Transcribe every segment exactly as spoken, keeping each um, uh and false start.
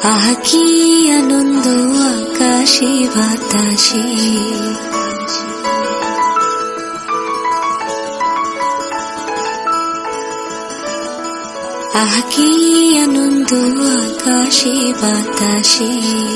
আহা কি আনন্দ আকাশে বাতাসে, আহা কি আনন্দ আকাশে বাতাসে।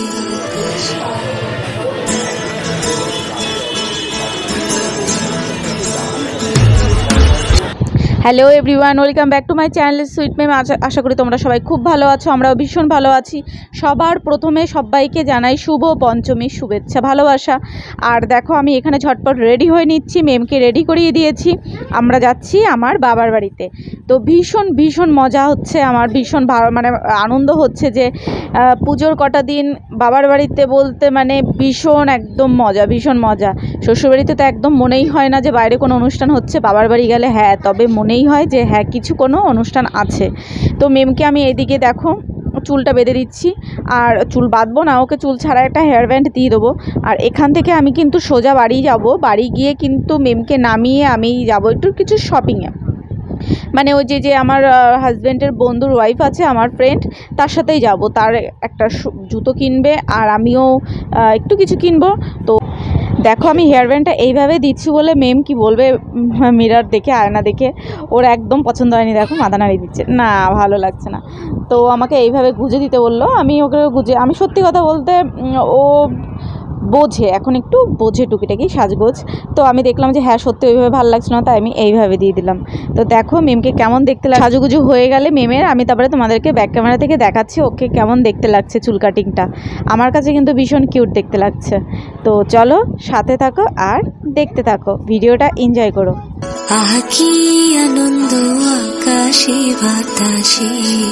Hello everyone, welcome back to my channel sweet mem. আশা করি তোমরা সবাই খুব ভালো আছো, আমরাও ভীষণ ভালো আছি। সবার প্রথমে সবাইকে জানাই শুভ পঞ্চমীর শুভেচ্ছা, ভালোবাসা। আর দেখো আমি এখানে ঝটপট রেডি হয়ে নিচ্ছি, মেমকে রেডি করিয়ে দিয়েছি। আমরা যাচ্ছি আমার বাবার বাড়িতে। তো ভীষণ ভীষণ মজা হচ্ছে আমার, ভীষণ ভালো মানে আনন্দ হচ্ছে যে পুজোর কটা দিন বাবার বাড়িতে বলতে মানে ভীষণ একদম মজা, ভীষণ মজা। শ্বশুরবাড়িতে তো একদম মনেই হয় না যে বাইরে কোনো অনুষ্ঠান হচ্ছে, বাবার বাড়ি গেলে হ্যাঁ তবে মনেই হয় যে হ্যাঁ কিছু কোনো অনুষ্ঠান আছে। তো মেমকে আমি এইদিকে দেখো চুলটা বেঁধে দিচ্ছি, আর চুল বাঁধবো না, ওকে চুল ছাড়া একটা হেয়ার ব্যান্ড দিয়ে দেবো। আর এখান থেকে আমি কিন্তু সোজা বাড়ি যাব, বাড়ি গিয়ে কিন্তু মেমকে নামিয়ে আমি যাব একটু কিছু শপিংয়ে। মানে ওই যে যে আমার হাজব্যান্ডের বন্ধুর ওয়াইফ আছে, আমার ফ্রেন্ড, তার সাথেই যাব। তার একটা জুতো কিনবে আর আমিও একটু কিছু কিনবো। তো দেখো আমি হেয়ার ব্যান্ডটা এইভাবে দিচ্ছি বলে মেম কি বলবে মিরর দেখে, আয়না দেখে, ওর একদম পছন্দ হয়নি। দেখো মাথা নাড়িয়ে দিচ্ছে, না ভালো লাগছে না। তো আমাকে এইভাবে গুজে দিতে বললো, আমি ওকে গুজে, আমি সত্যি কথা বলতে ও বোঝে, এখন একটু বোঝে টুকিটাকি সাজগোজ। তো আমি দেখলাম যে হ্যাঁ সত্যি ওইভাবে ভালো লাগছে না, তাই আমি এইভাবে দিয়ে দিলাম। তো দেখো মেমকে কেমন দেখতে লাগছে। সাজুগুজু হয়ে গেলে মেমের আমি তারপরে তোমাদেরকে ব্যাক ক্যামেরা থেকে দেখাচ্ছি ওকে কেমন দেখতে লাগছে চুল কাটিংটা। আমার কাছে কিন্তু ভীষণ কিউট দেখতে লাগছে। তো চলো সাথে থাকো আর দেখতে থাকো, ভিডিওটা এনজয় করো। আহা কি আনন্দ আকাশে বাতাসে,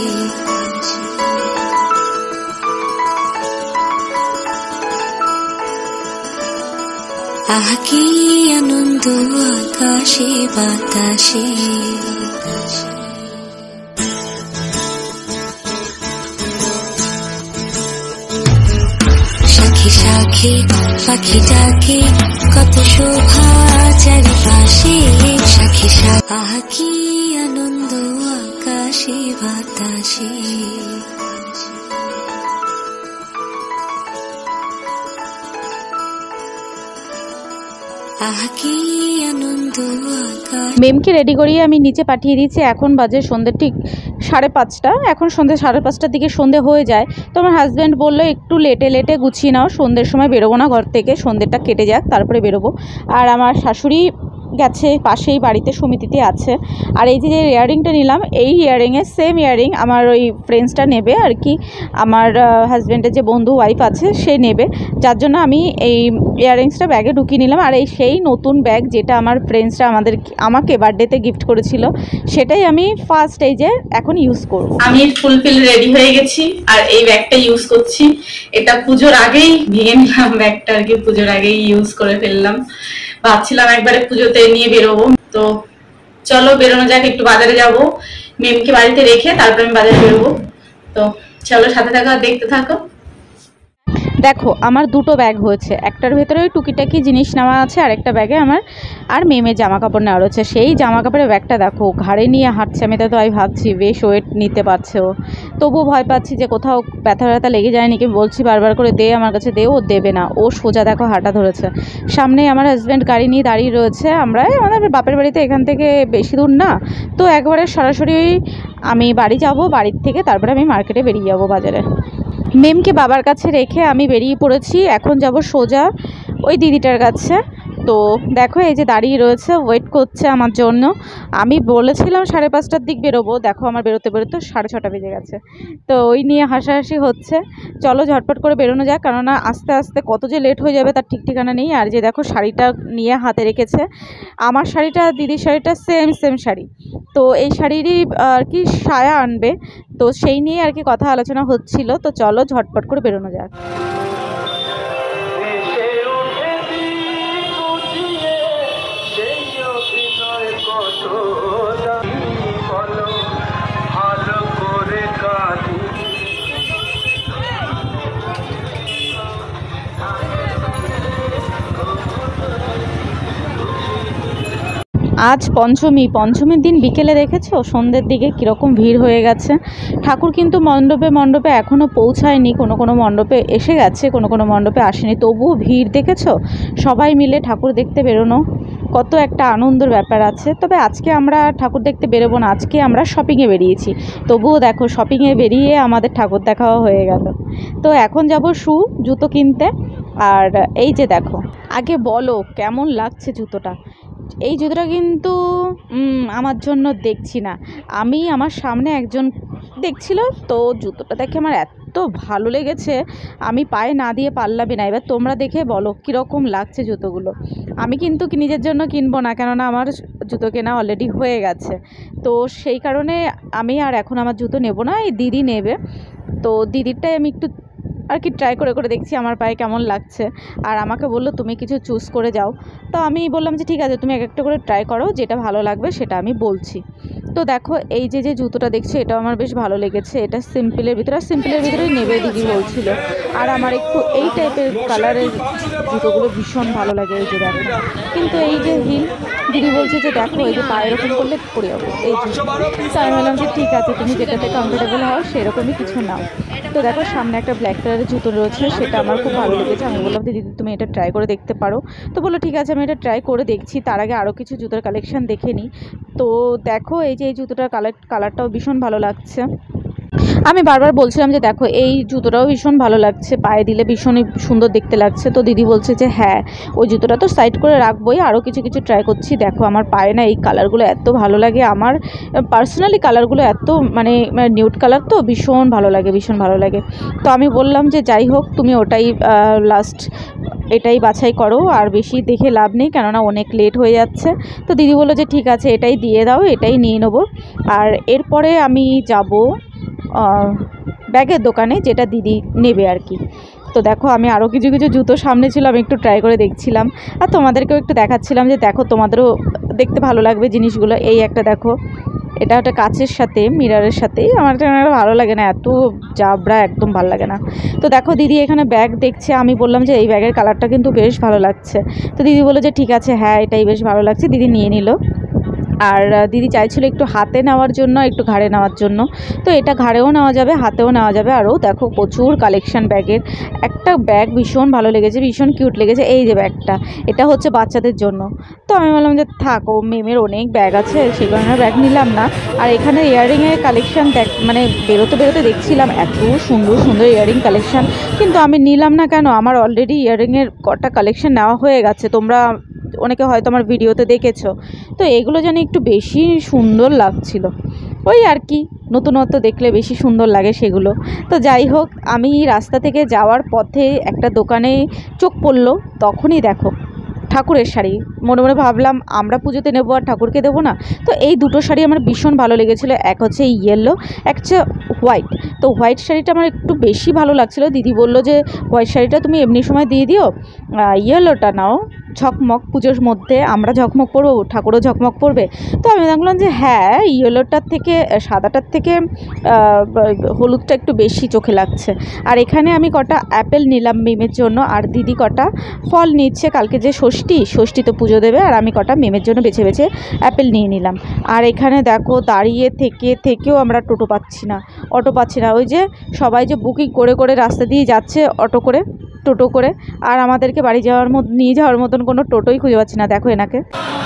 আহা কি আনন্দ আকাশে বাতাসে। সাক্ষী সাক্ষী পাখি ডাকে, কত শোভা চারিপাশে। সাক্ষী সাক্ষী আহা কি আনন্দ আকাশে বাতাসে। মেমকে রেডি করিয়ে আমি নিচে পাঠিয়ে দিয়েছি। এখন বাজে সন্ধ্যে ঠিক সাড়ে পাঁচটা, এখন সন্ধ্যে সাড়ে পাঁচটার দিকে সন্ধ্যে হয়ে যায়। তো আমার হাজব্যান্ড বললো একটু লেটে লেটে গুছিয়ে নাও, সন্ধ্যের সময় বেরোবো না ঘর থেকে, সন্ধ্যেটা কেটে যাক তারপরে বেরোবো। আর আমার শাশুড়ি গেছে পাশেই বাড়িতে, সমিতিতে আছে। আর এই যে যে ইয়াররিংটা নিলাম, এই ইয়াররিংয়ের সেম ইয়াররিং আমার ওই ফ্রেন্ডসটা নেবে আর কি, আমার হাজব্যান্ডের যে বন্ধু ওয়াইফ আছে সে নেবে, যার জন্য আমি এই ইয়াররিংসটা ব্যাগে ঢুকিয়ে নিলাম। আর এই সেই নতুন ব্যাগ যেটা আমার ফ্রেন্ডসটা আমাদের আমাকে বার্থডেতে গিফট করেছিল, সেটাই আমি ফার্স্ট এই যে এখন ইউজ করব। আমি ফুলফিল রেডি হয়ে গেছি আর এই ব্যাগটা ইউজ করছি। এটা পুজোর আগেই ভেঙে নিলাম ব্যাগটা আর কি, পুজোর আগেই ইউজ করে ফেললাম। ভাবছিলাম একবারে পুজোতে নিয়ে বেরোবো। তো চলো বেরোনো যাক, একটু বাজারে যাব, মেমকে বাড়িতে রেখে তারপর আমি বাজারে বেরোবো। তো চলো সাথে থাকো আর দেখতে থাকো। দেখো আমার দুটো ব্যাগ হয়েছে, একটার ভেতরে ওই টুকিটাকি জিনিস নেওয়া আছে, আর একটা ব্যাগে আমার আর মেমের জামা কাপড় নেওয়া রয়েছে। সেই জামা কাপড়ের ব্যাগটা দেখো ঘাড়ে নিয়ে হাঁটছে, আমি তো তাই ভাবছি বেশ ওয়েট নিতে পারছে ও, তবুও ভয় পাচ্ছি যে কোথাও ব্যথা ব্যথা লেগে যায় নাকি। বলছি বারবার করে দে আমার কাছে দে, ও দেবে না, ও সোজা দেখো হাঁটা ধরেছে। সামনে আমার হাজব্যান্ড গাড়ি নিয়ে দাঁড়িয়ে রয়েছে, আমরা আমাদের বাপের বাড়িতে এখান থেকে বেশি দূর না, তো একবারে সরাসরি আমি বাড়ি যাব, বাড়ির থেকে তারপরে আমি মার্কেটে বেরিয়ে যাব বাজারে। মেমকে বাবার কাছে রেখে আমি বেরিয়ে পড়েছি, এখন যাব সোজা ওই দিদিটার কাছে। তো দেখো এই যে দাঁড়িয়ে রয়েছে, ওয়েট করছে আমার জন্য। আমি বলেছিলাম সাড়ে পাঁচটার দিক বেরোবো, দেখো আমার বেরোতে বেরোতে সাড়ে ছটা বেজে গেছে। তো ওই নিয়ে হাসাহাসি হচ্ছে। চলো ঝটপট করে বেরোনো যাক, কেননা আস্তে আস্তে কত যে লেট হয়ে যাবে তার ঠিক ঠিকানা নেই। আর যে দেখো শাড়িটা নিয়ে হাতে রেখেছে, আমার শাড়িটা দিদির শাড়িটা সেম সেম শাড়ি, তো এই শাড়িরই আর কি সায়া আনবে, তো সেই নিয়ে আর কি কথা আলোচনা হচ্ছিল। তো চলো ঝটপট করে বেরোনো যাক। আজ পঞ্চমী পঞ্চমীর দিন বিকেলে দেখেছো সন্ধ্যের দিকে কীরকম ভিড় হয়ে গেছে। ঠাকুর কিন্তু মণ্ডপে মণ্ডপে এখনও পৌঁছায়নি, কোনো কোনো মণ্ডপে এসে গেছে, কোনো কোনো মণ্ডপে আসেনি, তবুও ভিড় দেখেছো। সবাই মিলে ঠাকুর দেখতে বেরোনো কত একটা আনন্দের ব্যাপার আছে। তবে আজকে আমরা ঠাকুর দেখতে বেরোবো না, আজকে আমরা শপিংয়ে বেরিয়েছি। তবুও দেখো শপিংয়ে বেরিয়ে আমাদের ঠাকুর দেখাও হয়ে গেল। তো এখন যাব শু জুতো কিনতে। আর এই যে দেখো, আগে বলো কেমন লাগছে জুতোটা। এই জুতোটা কিন্তু আমার জন্য দেখছি না, আমি আমার সামনে একজন দেখছিল, তো জুতোটা দেখে আমার এত ভালো লেগেছে আমি পায়ে না দিয়ে পারলামই না। এবার তোমরা দেখে বলো কীরকম লাগছে জুতোগুলো। আমি কিন্তু নিজের জন্য কিনবো না, কেননা আমার জুতো কেনা অলরেডি হয়ে গেছে, তো সেই কারণে আমি আর এখন আমার জুতো নেব না, এই দিদি নেবে। তো দিদিরটাই আমি একটু আর কি ট্রাই করে করে দেখছি আমার পায়ে কেমন লাগছে। আর আমাকে বললো তুমি কিছু চুজ করে যাও, তো আমি বললাম যে ঠিক আছে তুমি এক একটা করে ট্রাই করো, যেটা ভালো লাগবে সেটা আমি বলছি। তো দেখো এই যে যে জুতোটা দেখছি এটাও আমার বেশ ভালো লেগেছে, এটা সিম্পলের ভিতরে, আর সিম্পলের ভিতরেই নেবে দিদি বলছিল। আর আমার একটু এই টাইপের কালারের জুতোগুলো ভীষণ ভালো লাগে, এই যে দেখো। কিন্তু এই যে হিল দিদি বলছে যে দেখো এই যে পায়ে এরকম করলে পড়ে যাবো, এই যে। তো আমি বললাম যে ঠিক আছে তুমি যেটাতে কমফোর্টেবল হও সেরকমই কিছু নাও। তো দেখো সামনে একটা ব্ল্যাক কালারের জুতো রয়েছে, সেটা আমার খুব ভালো লেগেছে। আমি বললাম দিদি তুমি এটা ট্রাই করে দেখতে পারো, তো বললো ঠিক আছে আমি এটা ট্রাই করে দেখছি, তার আগে আরও কিছু জুতোর কালেকশান দেখে নিই। তো দেখো এই যে এই জুতোটার কালার কালারটাও ভীষণ ভালো লাগছে। আমি বারবার বলছিলাম যে দেখো এই জুতোটাও ভীষণ ভালো লাগছে, পায়ে দিলে ভীষণই সুন্দর দেখতে লাগছে। তো দিদি বলছে যে হ্যাঁ ওই জুতোটা তো সাইড করে রাখবোই, আরও কিছু কিছু ট্রাই করছি। দেখো আমার পায়ে না এই কালারগুলো এত ভালো লাগে, আমার পার্সোনালি কালারগুলো এত মানে নিউড কালার তো ভীষণ ভালো লাগে, ভীষণ ভালো লাগে। তো আমি বললাম যে যাই হোক তুমি ওটাই লাস্ট এটাই বাছাই করো, আর বেশি দেখে লাভ নেই কেননা অনেক লেট হয়ে যাচ্ছে। তো দিদি বললো যে ঠিক আছে এটাই দিয়ে দাও, এটাই নিয়ে নেবো। আর এরপরে আমি যাব ব্যাগের দোকানে, যেটা দিদি নেবে আর কি। তো দেখো আমি আরও কিছু কিছু জুতো সামনে ছিল, আমি একটু ট্রাই করে দেখছিলাম আর তোমাদেরকেও একটু দেখাচ্ছিলাম যে দেখো তোমাদেরও দেখতে ভালো লাগবে জিনিসগুলো। এই একটা দেখো, এটা একটা কাচের সাথে মিররের সাথেই, আমার এটা ভালো লাগে না, এত জাবরা একদম ভালো লাগে না। তো দেখো দিদি এখানে ব্যাগ দেখছে, আমি বললাম যে এই ব্যাগের কালারটা কিন্তু বেশ ভালো লাগছে। তো দিদি বললো যে ঠিক আছে হ্যাঁ এটাই বেশ ভালো লাগছে, দিদি নিয়ে নিল। আর দিদি চাইছিল একটু হাতে নেওয়ার জন্য, একটু ঘাড়ে নেওয়ার জন্য, তো এটা ঘাড়েও নেওয়া যাবে হাতেও নেওয়া যাবে। আরও দেখো প্রচুর কালেকশান ব্যাগের, একটা ব্যাগ ভীষণ ভালো লেগেছে, ভীষণ কিউট লেগেছে, এই যে ব্যাগটা, এটা হচ্ছে বাচ্চাদের জন্য। তো আমি বললাম যে থাক ও মেমের অনেক ব্যাগ আছে সেই কারণে ব্যাগ নিলাম না। আর এখানে ইয়াররিংয়ের কালেকশান দেখ মানে বেরোতে বেরোতে দেখছিলাম এত সুন্দর সুন্দর ইয়াররিং কালেকশান, কিন্তু আমি নিলাম না কেন, আমার অলরেডি ইয়াররিংয়ের কটা কালেকশান নেওয়া হয়ে গেছে, তোমরা অনেকে হয়তো আমার ভিডিওতে দেখেছো। তো এগুলো যেন একটু বেশি সুন্দর লাগছিল, ওই আর কি নতুনত্ব দেখলে বেশি সুন্দর লাগে সেগুলো। তো যাই হোক আমি রাস্তা থেকে যাওয়ার পথে একটা দোকানে চোখ পড়লো, তখনই দেখো ঠাকুরের শাড়ি, মনে মনে ভাবলাম আমরা পুজোতে নেবো আর ঠাকুরকে দেবো না। তো এই দুটো শাড়ি আমার ভীষণ ভালো লেগেছিলো, এক হচ্ছে ইয়েলো, এক হচ্ছে হোয়াইট। তো হোয়াইট শাড়িটা আমার একটু বেশি ভালো লাগছিলো, দিদি বললো যে হোয়াইট শাড়িটা তুমি এমনি সময় দিয়ে দিও, ইয়েলোটা নাও ঝকমক, পুজোর মধ্যে আমরা ঝকমক পরবো ঠাকুরও ঝকমক পরবে। তো আমি দেখলাম যে হ্যাঁ ইয়েলোটার থেকে সাদাটার থেকে হলুদটা একটু বেশি চোখে লাগছে। আর এখানে আমি কটা অ্যাপেল নিলাম মেমের জন্য, আর দিদি কটা ফল নিচ্ছে, কালকে যে ষষ্ঠী ষষ্ঠী তো পুজো দেবে, আর আমি কটা মেমের জন্য বেছে বেছে অ্যাপেল নিয়ে নিলাম। আর এখানে দেখো দাঁড়িয়ে থেকে থেকেও আমরা টোটো পাচ্ছি না, অটো পাচ্ছি না, ওই যে সবাই যে বুকিং করে করে রাস্তা দিয়ে যাচ্ছে অটো করে টোটো করে, আর আমাদেরকে বাড়ি যাওয়ার মতো নিয়ে যাওয়ার মতন কোনো টোটোই খুঁজে পাচ্ছি না। দেখো এনাকে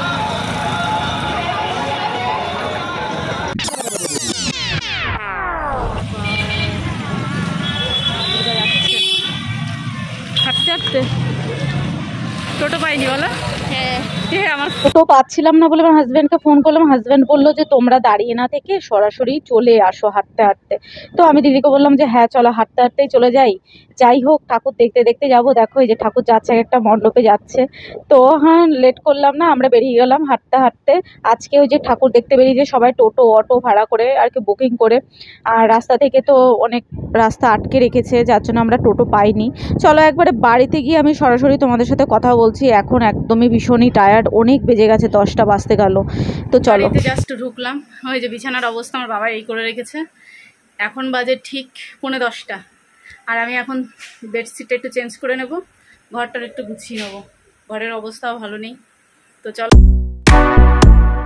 হাঁটতে হাঁটতে টোটো পাইনি বলো। হ্যাঁ হ্যাঁ আমার টোটো পাচ্ছিলাম না বলে আমার হাজব্যান্ডকে ফোন করলাম, হাজব্যান্ড বললো যে তোমরা দাঁড়িয়ে না থেকে সরাসরি চলে আসো হাঁটতে হাঁটতে। তো আমি দিদিকে বললাম যে হ্যাঁ চলো হাঁটতে হাঁটতেই চলে যাই। যাই হোক ঠাকুর দেখতে দেখতে যাবো, দেখো এই যে ঠাকুর যাচ্ছে একটা মণ্ডপে যাচ্ছে। তো হ্যাঁ লেট করলাম না, আমরা বেরিয়ে গেলাম হাঁটতে হাঁটতে। আজকে ওই যে ঠাকুর দেখতে বেরিয়েছে সবাই টোটো অটো ভাড়া করে আর কি বুকিং করে, আর রাস্তা থেকে তো অনেক রাস্তা আটকে রেখেছে যার জন্য আমরা টোটো পাইনি। চলো একবারে বাড়িতে গিয়ে আমি সরাসরি তোমাদের সাথে কথা বলছি, এখন একদমই ভীষণই টায়ার্ড, অনেক বেজে গেছে, দশটা বাজতে গেল। তো চলো জাস্ট ঢুকলাম, ওই যে বিছানার অবস্থা আমার বাবা এই করে রেখেছে, এখন বাজে ঠিক পৌনে দশটা, আর আমি এখন বেডশিটটা একটু চেঞ্জ করে নেব, ঘরটার একটু গুছিয়ে নেবো, ঘরের অবস্থাও ভালো নেই। তো চলো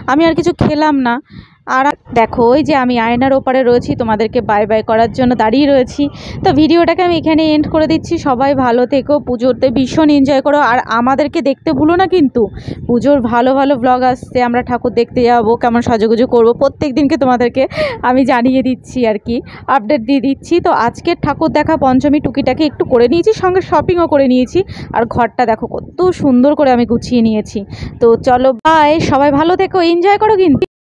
আমি আর কিছু খেলাম না। আর দেখো ওই যে আমি আয়নার ওপারে রয়েছি, তোমাদেরকে বাই বাই করার জন্য দাঁড়িয়ে রয়েছি। তো ভিডিওটাকে আমি এখানে এন্ড করে দিচ্ছি। সবাই ভালো থেকো, পুজোতে ভীষণ এনজয় করো, আর আমাদেরকে দেখতে ভুলো না কিন্তু। পুজোর ভালো ভালো ব্লগ আসছে, আমরা ঠাকুর দেখতে যাবো, কেমন সাজুগুজু করবো প্রত্যেক দিনকে তোমাদেরকে আমি জানিয়ে দিচ্ছি আর কি, আপডেট দিয়ে দিচ্ছি। তো আজকের ঠাকুর দেখা পঞ্চমী টুকিটাকে একটু করে নিয়েছি, সঙ্গে শপিংও করে নিয়েছি। আর ঘরটা দেখো কত সুন্দর করে আমি গুছিয়ে নিয়েছি। তো চলো বাই, সবাই ভালো থেকো, এনজয় করো কিন্তু।